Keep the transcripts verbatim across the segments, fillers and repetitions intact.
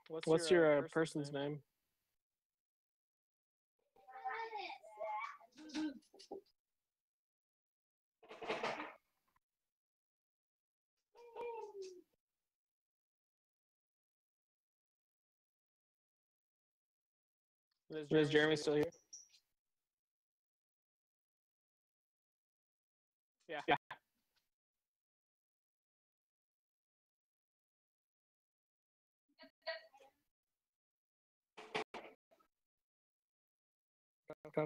What's What's your uh, your uh, person's person's name? name? Is Is Jeremy Jeremy still still here? here? Yeah. Yeah. Okay.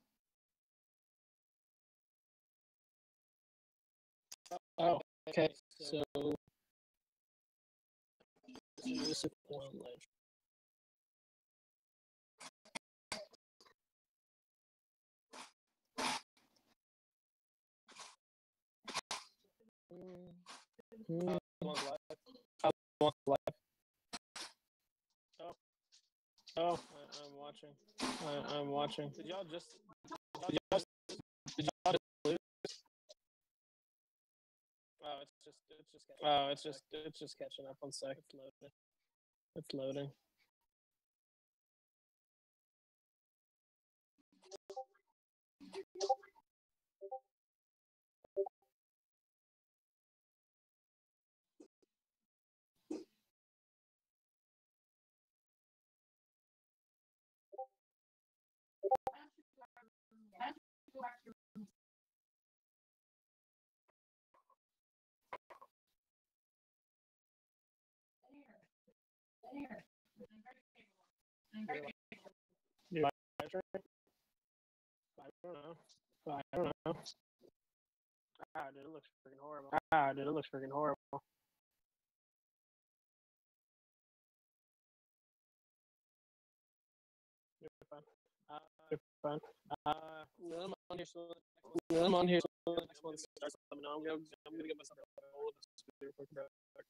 Oh, okay. So this is one ledge. Uh, one's live. One left. Oh, Oh, I, I'm watching. I, I'm watching. Did y'all just? Did y'all, did y'all just lose? Oh, it's just it's just. Catching Oh, up. it's just it's just catching up. One sec. It's loading. It's loading. You're live streaming? I don't know. I don't know. Ah, dude, it looks freaking horrible. Ah, dude, it looks freaking horrible. You're fine. Uh, You're fine. uh, I'm on here. So I'm on here. So the next one starts. Let me know. I'm gonna I'm gonna get myself a hold of this real quick, bro.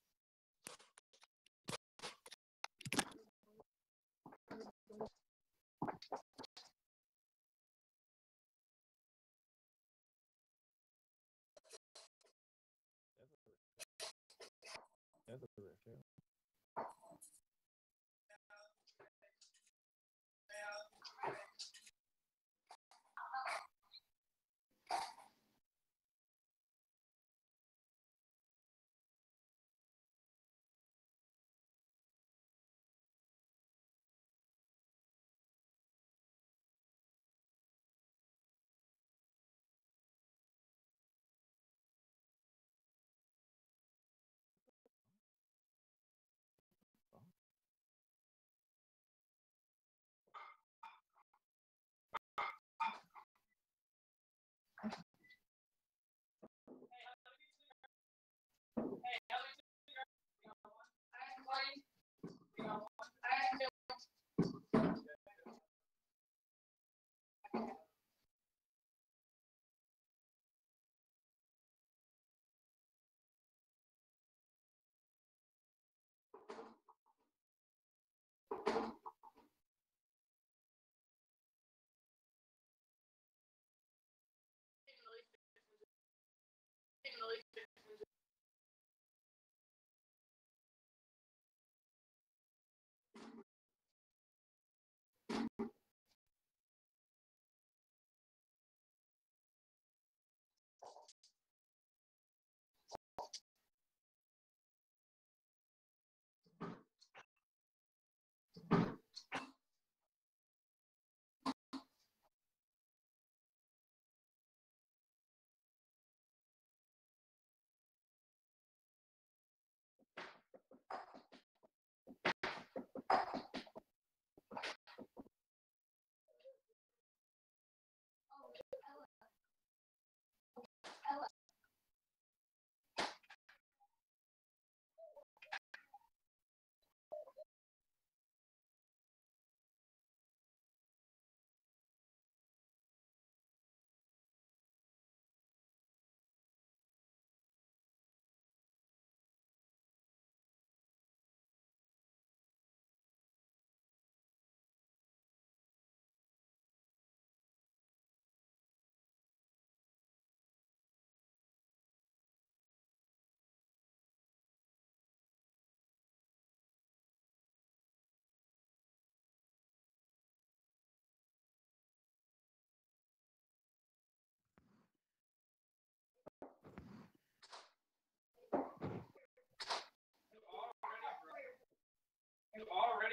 That's a riff, yeah.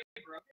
bro.